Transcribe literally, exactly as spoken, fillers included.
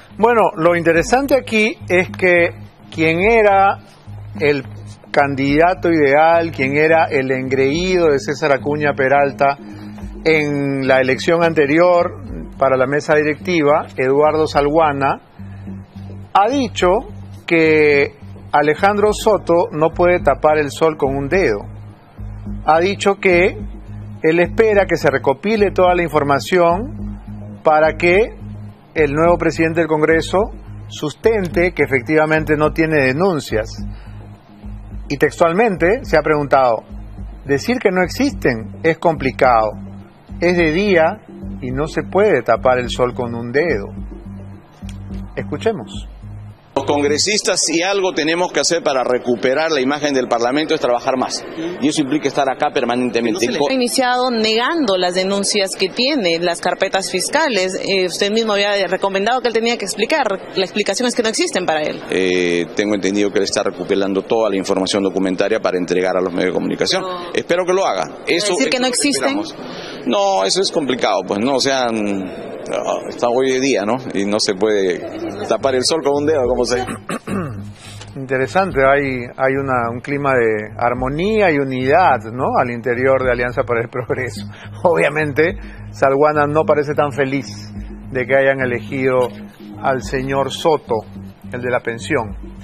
Bueno, lo interesante aquí es que quien era el candidato ideal, quien era el engreído de César Acuña Peralta en la elección anterior para la mesa directiva, Eduardo Salguana, ha dicho que Alejandro Soto no puede tapar el sol con un dedo. Ha dicho que él espera que se recopile toda la información para que el nuevo presidente del Congreso sustente que efectivamente no tiene denuncias. Y textualmente se ha preguntado, decir que no existen es complicado, es de día y no se puede tapar el sol con un dedo. Escuchemos. Los congresistas, si algo tenemos que hacer para recuperar la imagen del Parlamento, es trabajar más. Y eso implica estar acá permanentemente. Ha iniciado negando las denuncias que tiene, las carpetas fiscales. Eh, usted mismo había recomendado que él tenía que explicar. La explicación es que no existen para él. Eh, tengo entendido que él está recopilando toda la información documentaria para entregar a los medios de comunicación. No. Espero que lo haga. Eso, ¿Decir que no eso existen? No, eso es complicado, pues no, o sea... No, está hoy de día, ¿no? Y no se puede tapar el sol con un dedo, como se... Interesante, hay, hay una, un clima de armonía y unidad, ¿no? Al interior de Alianza para el Progreso. Obviamente, Salguana no parece tan feliz de que hayan elegido al señor Soto, el de la pensión.